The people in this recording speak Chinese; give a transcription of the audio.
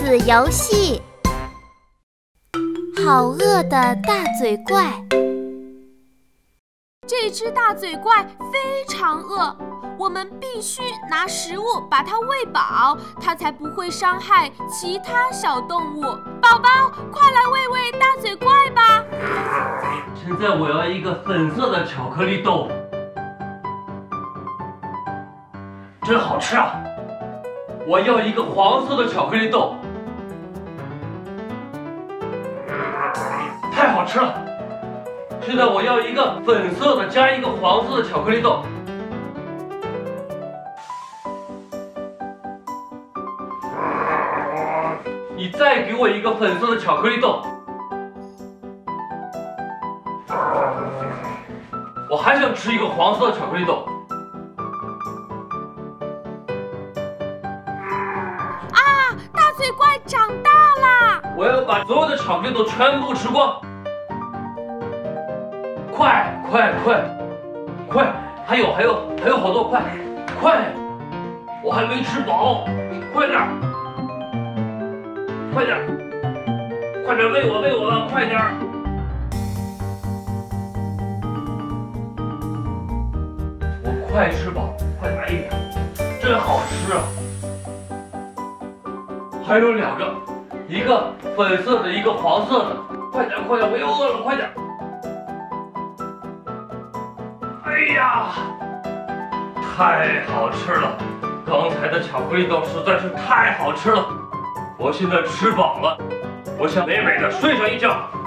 子游戏。好饿的大嘴怪。 这只大嘴怪非常饿，我们必须拿食物把它喂饱，它才不会伤害其他小动物。宝宝，快来喂喂大嘴怪吧！ 现在我要一个粉色的巧克力豆，真好吃啊！我要一个黄色的巧克力豆，太好吃了！现在我要一个粉色的加一个黄色的巧克力豆。你再给我一个粉色的巧克力豆。我还想吃一个黄色的巧克力豆。 啊，大嘴怪长大啦！ 我要把所有的巧克力豆全部吃光。快！还有好多，快！我还没吃饱，快点！喂我了，快点！我快吃饱，快来一点，真好吃啊！还有2个，一个粉色的，一个黄色的，快点！我又饿了，快点！哎呀，太好吃了！刚才的巧克力豆实在是太好吃了，我现在吃饱了，我想美美的睡上一觉。